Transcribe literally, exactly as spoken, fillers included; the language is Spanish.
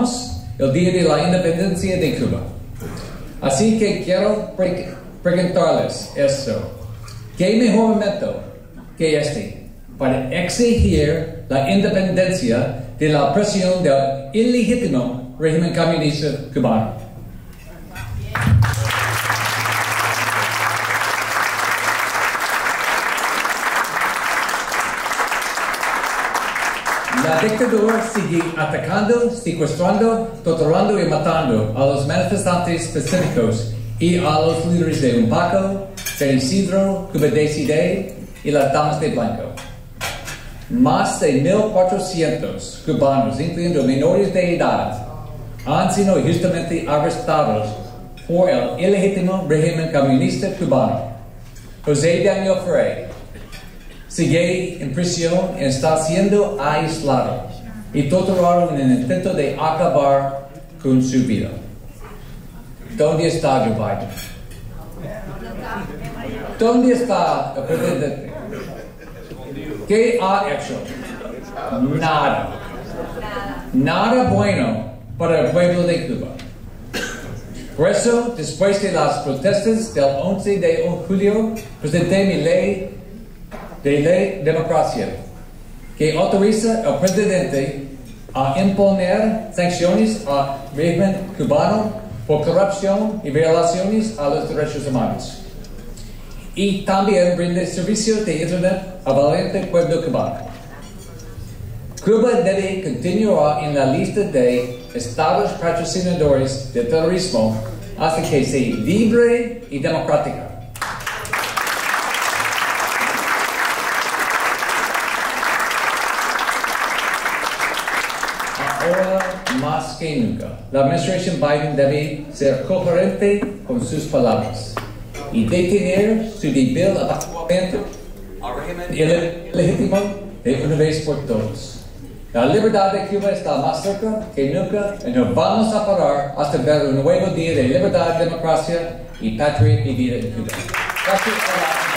celebramos el Día de la Independencia de Cuba. Así que quiero pre preguntarles esto. ¿Qué mejor momento que este para exigir la independencia de la opresión del ilegítimo régimen comunista cubano? La dictadura sigue atacando, secuestrando, torturando y matando a los manifestantes pacíficos y a los líderes de Umpaco, San Isidro, Cuba Decide y las Damas de Blanco. Más de mil cuatrocientos cubanos, incluyendo menores de edad, han sido justamente arrestados por el ilegítimo régimen comunista cubano. José Daniel Frey sigue en prisión y está siendo aislado y torturado en el intento de acabar con su vida. ¿Dónde está Joe Biden? ¿Dónde está el presidente? ¿Qué ha hecho? Nada. Nada bueno para el pueblo de Cuba. Por eso, después de las protestas del once de julio, presenté mi ley de ley democracia, que autoriza al presidente a imponer sanciones al régimen cubano por corrupción y violaciones a los derechos humanos. Y también brinda servicios de Internet al valiente pueblo cubano. Cuba debe continuar en la lista de estados patrocinadores del terrorismo hasta que sea libre y democrática. Ahora más que nunca, la administración Biden debe ser coherente con sus palabras y detener su débil abajo al régimen ilegítimo de una vez por todas. La libertad de Cuba está más cerca que nunca y no vamos a parar hasta ver un nuevo día de libertad, democracia y patria vivida en Cuba. Gracias.